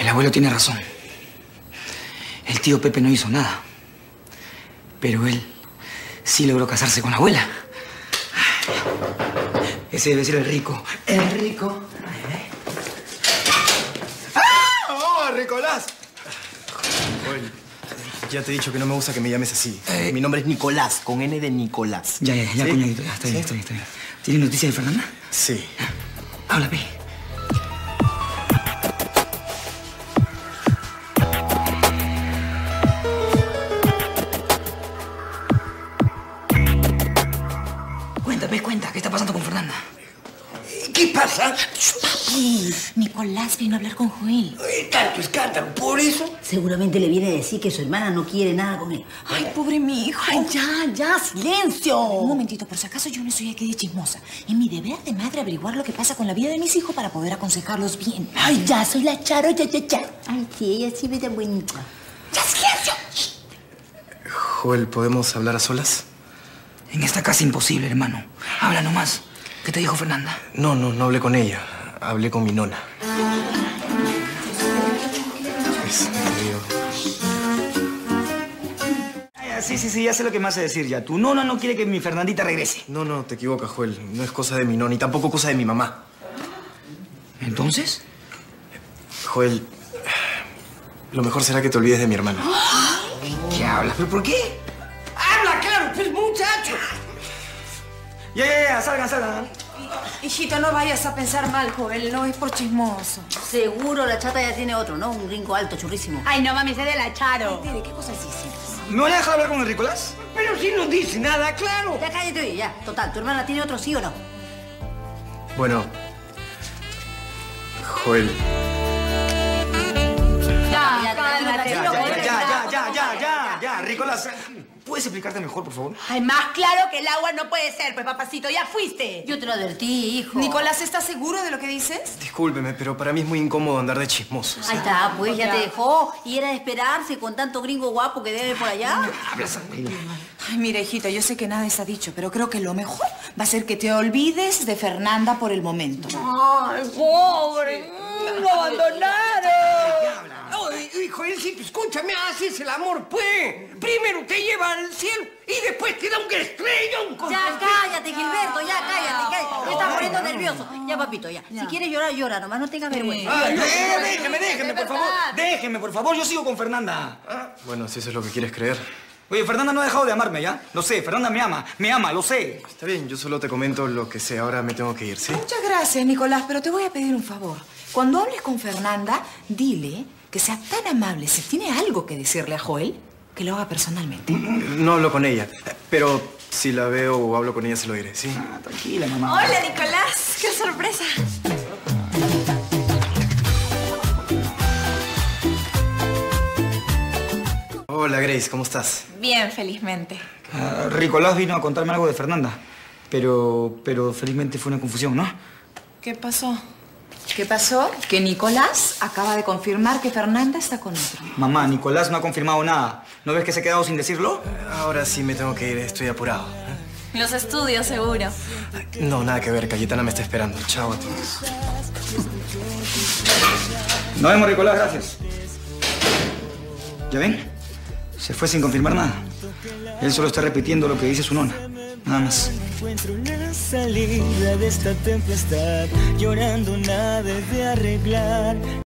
El abuelo tiene razón. El tío Pepe no hizo nada. Pero él sí logró casarse con la abuela. Ese debe ser el rico. El rico. ¡Ah! ¡Oh, Nicolás! Joel, ya te he dicho que no me gusta que me llames así. Mi nombre es Nicolás, con N de Nicolás. Ya, ¿Sí? cuñadito. Ya, está bien. ¿Tienes noticias de Fernanda? Sí. Habla, Pe. Cuenta. ¿Qué está pasando con Fernanda? ¿Qué pasa? Papi, Nicolás vino a hablar con Joel. Tanto escándalo, ¿por eso? Seguramente le viene a decir que su hermana no quiere nada con él. Ay, pobre mi hijo. Ay, ya, silencio. Un momentito, por si acaso yo no soy aquí de chismosa. Es mi deber de madre averiguar lo que pasa con la vida de mis hijos para poder aconsejarlos bien. Ay, ya, soy la Charo, ya. Ay, sí, ella sí me da bonita. ¡Ya, silencio! Joel, ¿podemos hablar a solas? En esta casa imposible, hermano. Habla nomás. ¿Qué te dijo Fernanda? No hablé con ella. Hablé con mi nona. Sí, ya sé lo que me hace decir ya. Tu nona no quiere que mi Fernandita regrese. No, te equivocas, Joel. No es cosa de mi nona, ni tampoco cosa de mi mamá. ¿Entonces? Joel, lo mejor será que te olvides de mi hermano. ¿Qué hablas? ¿Pero por qué? ¡Habla claro, pues, muchacho! Ya, salgan. Hijito, no vayas a pensar mal, Joel. No es por chismoso. Seguro la chata ya tiene otro, ¿no? Un gringo alto, churrísimo. Ay, no, mami, sé de la Charo. ¿De qué cosas dices? ¿Me van a dejar hablar con el Nicolás? Pero si no dice nada, claro. Ya cállate, oye, ya. Total, ¿tu hermana tiene otro, sí o no? Bueno, Joel. Ya, Nicolás. ¿Puedes explicarte mejor, por favor? Ay, más claro que el agua no puede ser, pues, papacito, ya fuiste. Yo te lo advertí, hijo. Nicolás, ¿estás seguro de lo que dices? Discúlpeme, pero para mí es muy incómodo andar de chismoso. Ahí está, pues, ya te dejó. Y era de esperarse con tanto gringo guapo que debe por allá. Habla, tranquila. Ay, mira, hijito, yo sé que nada está dicho, pero creo que lo mejor va a ser que te olvides de Fernanda por el momento. Ay, pobre. Lo abandonaron. Ay, Joelcito, escúchame, haces el amor, pues. Primero te lleva al cielo y después te da un estrellón con... Ya, cállate, Gilberto, ya, cállate. Me estás poniendo nervioso. Ya, papito, ya. Si quieres llorar, llora, nomás no tengas vergüenza. Ay, déjeme, por favor. Déjeme, por favor. Yo sigo con Fernanda. Bueno, si eso es lo que quieres creer. Oye, Fernanda no ha dejado de amarme, ¿ya? Lo sé, Fernanda me ama, lo sé. Está bien, yo solo te comento lo que sé. Ahora me tengo que ir, ¿sí? Muchas gracias, Nicolás, pero te voy a pedir un favor. Cuando hables con Fernanda, dile que sea tan amable, si tiene algo que decirle a Joel, que lo haga personalmente. No hablo con ella, pero si la veo o hablo con ella se lo diré, ¿sí? Tranquila, mamá. Hola, Nicolás. ¡Qué sorpresa! Hola, Grace, ¿cómo estás? Bien, felizmente. Nicolás vino a contarme algo de Fernanda, pero felizmente fue una confusión, ¿no? ¿Qué pasó? ¿Qué pasó? Que Nicolás acaba de confirmar que Fernanda está con otro. Mamá, Nicolás no ha confirmado nada. ¿No ves que se ha quedado sin decirlo? Ahora sí me tengo que ir, estoy apurado. Los estudios, seguro. No, nada que ver, Cayetana me está esperando. Chao a todos. Nos vemos, Nicolás, gracias. ¿Ya ven? Se fue sin confirmar nada. Él solo está repitiendo lo que dice su nona. Nada más. Encuentro la salida de esta tempestad, llorando nada de arreglar.